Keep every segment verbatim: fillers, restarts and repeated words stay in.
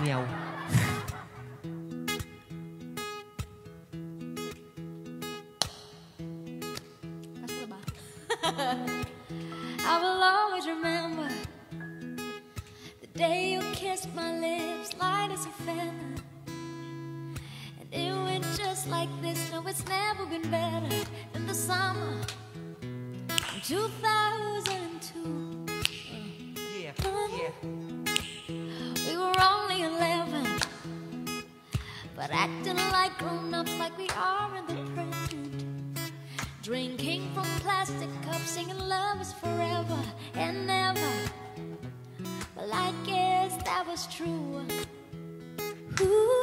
meow. I will always remember the day you kissed my lips, light as a feather. And it went just like this. No, it's never been better than the summer of two thousand two. Yeah, yeah. We were only eleven, but acting like grown-ups, like we are in the present. Drinking from plastic cups, singing love is forever and never. Well, I guess that was true. Ooh.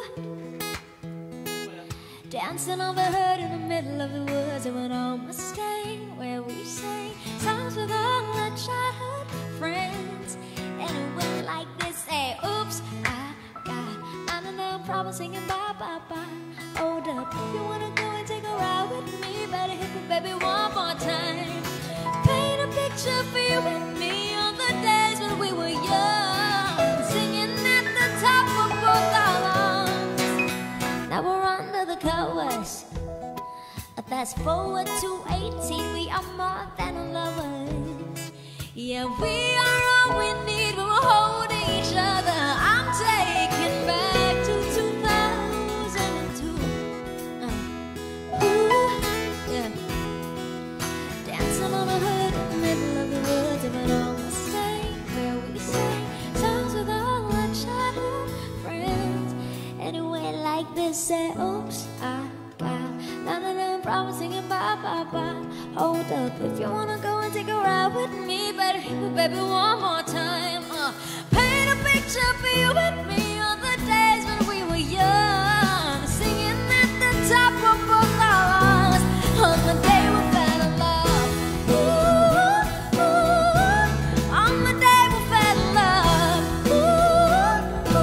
Dancing overheard in the middle of the woods, it would almost stay where we sang songs with all our childhood friends. And it went like this, say, oops, I got nine and nine problems singing bye, bye, bye. Hold up, if you wanna go and take a ride with me, better hit me, baby, one more time. Paint a picture for you and me on the days when we were young, singing at the top of both our lungs. Now we're under the covers. Fast forward to eighteen, we are more than lovers. Yeah, we are all we need, but we're holding each other. I'm taking back to two thousand two. Uh. Ooh, yeah. Dancing on a hood in the middle of the woods, if it almost stay where we sing songs with all our childhood friends. Anyway, like this, say, oops, I got none of them problems singing bye, bye, bye. Hold up, if you wanna go and take a ride with me, better hit me, baby, one more time. Uh, paint a picture for you and me on the days when we were young, singing at the top of both our lungs on the day we fell in love. Ooh, ooh, on the day we fell in love. Ooh,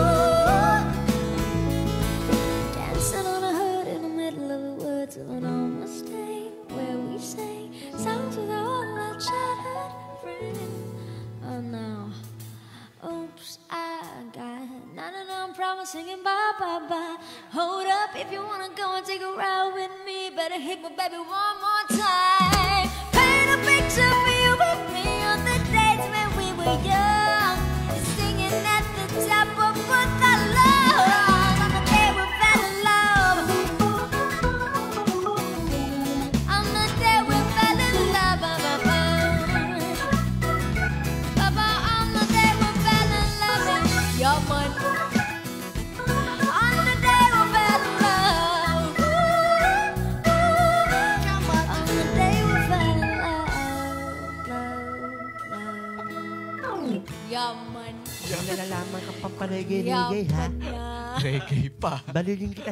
ooh, dancing on a hood in the middle of the woods of an almost stay where we sang songs with all our childhood friends. Oh no, oops, I got none of them problems singing bye, bye, bye. Hold up, if you wanna go and take a ride with me, better hit me, baby, one more time. Paint a picture for you and me on the days when we were young, singing at the top of what I love on the day we fell in love. On the day we fell in love, ba, ba, ba. Ba, ba, on the day we fell in love. Yeah, man. On the day we fell in love. On the day we fell in love, love, love. Yeah, man. Yung nalalaman kang pamparegay-regay, Yeah, ha? man. Reggae pa. Baliling kita.